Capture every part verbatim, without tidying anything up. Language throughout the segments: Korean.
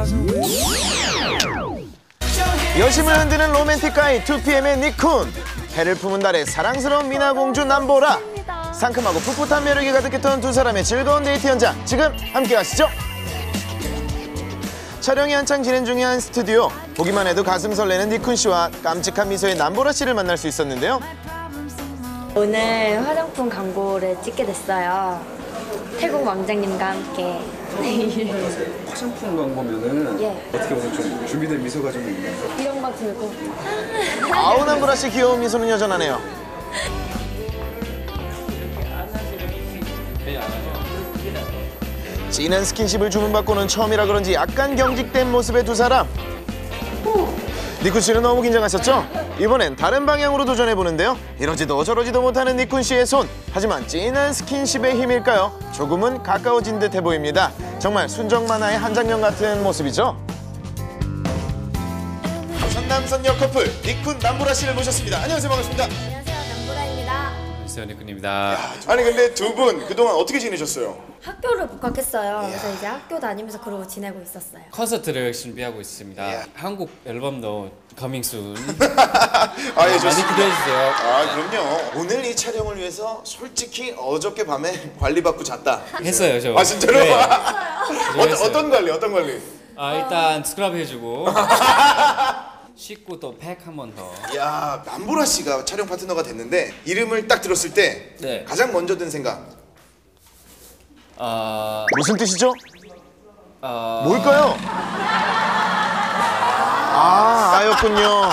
여심을 흔드는 로맨틱 가이 투피엠의 니쿤, 해를 품은 달의 사랑스러운 미나공주 남보라. 상큼하고 풋풋한 매력이 가득했던 두 사람의 즐거운 데이트 현장, 지금 함께 하시죠. 촬영이 한창 진행 중인 스튜디오. 보기만 해도 가슴 설레는 니쿤 씨와 깜찍한 미소의 남보라 씨를 만날 수 있었는데요. 오늘 화장품 광고를 찍게 됐어요. 태국 왕자님과 함께. 화장품 광고면은 예. 어떻게 보면 좀 준비된 미소가 좀 있나요? 이런 거 들고. 아우, 남보라 씨 귀여운 미소는 여전하네요. 진한 스킨십을 주문받고는 처음이라 그런지 약간 경직된 모습의 두 사람. 니쿤 씨는 너무 긴장하셨죠? 이번엔 다른 방향으로 도전해보는데요. 이러지도 저러지도 못하는 니쿤 씨의 손. 하지만 진한 스킨십의 힘일까요? 조금은 가까워진 듯해 보입니다. 정말 순정 만화의 한 장면 같은 모습이죠? 선남선녀 커플 니쿤 남보라 씨를 모셨습니다. 안녕하세요, 반갑습니다. 안녕하세요, 남보라입니다. 안녕하세요, 니쿤입니다. 아니 근데 두 분 그동안 어떻게 지내셨어요? 학교를 복학했어요. 그래서 이제 학교 다니면서 그러고 지내고 있었어요. 콘서트를 준비하고 있습니다. 예. 한국 앨범도 coming soon. 아, 예, 많이 기대해주세요. 아, 그럼요. 오늘 이 촬영을 위해서 솔직히 어저께 밤에 관리받고 잤다. 했어요, 저. 아, 진짜로? 네. 어떤, 어떤 관리, 어떤 관리? 아, 일단 스크럽 해주고 씻고 또 팩 한 번 더. 야, 남보라 씨가 촬영 파트너가 됐는데 이름을 딱 들었을 때 네. 가장 먼저 든 생각. 어... 무슨 뜻이죠? 어... 뭘까요? 아, 아였군요.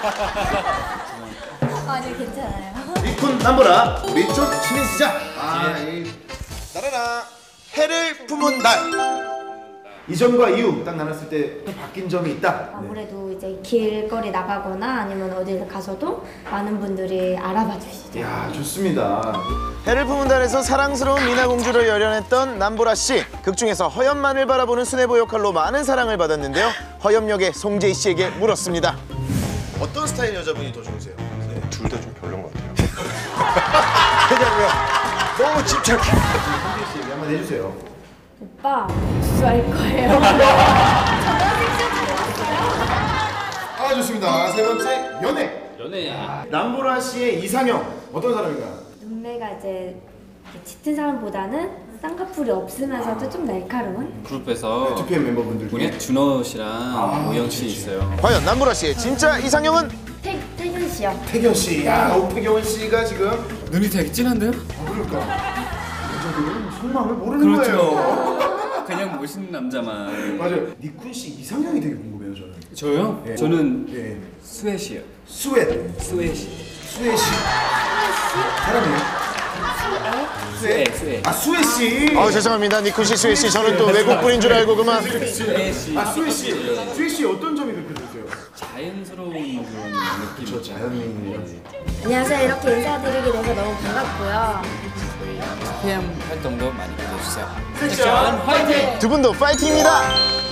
아니요, 괜찮아요. 니쿤 남보라, 우리 좀 친해지자. 아, 이 따라라. 해를 품은 달. 이전과 이후 딱 나눴을 때 바뀐 점이 있다. 아무래도 이제 길거리 나가거나 아니면 어디를 가서도 많은 분들이 알아봐 주시죠. 이야, 좋습니다. 해를 품은 달에서 사랑스러운 미나공주를 열연했던 남보라 씨. 극중에서 허염만을 바라보는 수뇌보 역할로 많은 사랑을 받았는데요. 허염 역의 송재희 씨에게 물었습니다. 어떤 스타일 여자분이 더 좋으세요? 네, 둘 다 좀 별론 것 같아요. 왜냐면 너무 집착해. 송재희 씨 얘기 한번 해주세요. 오빠, 수할 거예요. 아, 좋습니다. 세 번째, 연애. 연애야. 남보라 씨의 이상형 어떤 사람인가요? 눈매가 이제 짙은 사람보다는 쌍꺼풀이 없으면서도 좀 날카로운? 그룹에서 투피엠 멤버분들 중에 우리 준호 씨랑 오영 씨 있어요. 과연 남보라 씨의 진짜 이상형은? 태, 태균 씨요. 태견 씨. 야, 오태경 씨가 지금. 눈이 되게 진한데요? 아, 그러니까. 여자들은 속마음을 모르는 그렇죠. 거예요. 그냥 멋있는 남자만. 맞아요. 니쿤 씨 이상형이 되게 궁금해요, 저는. 저요? 네. 저는 네. 스웨시요. 스웨트. 스웨시. 스웨 씨. 사람이에요? 스웨. 스웨. 아, 스웨 씨. 아, 죄송합니다. 니쿤 씨, 스웨 씨. 저는 또 외국 분인 줄 알고 그만. 스웨시. 아, 스웨 씨. 스웨 씨 어떤 점이 그렇게 좋으세요? 자연스러운 그런 느낌. 저 자연인. 안녕하세요. 이렇게 인사드리게 돼서 너무 반갑고요. 피엠 활동도 많이 기대해주세요. 섹션 화이팅! 두 분도 파이팅입니다.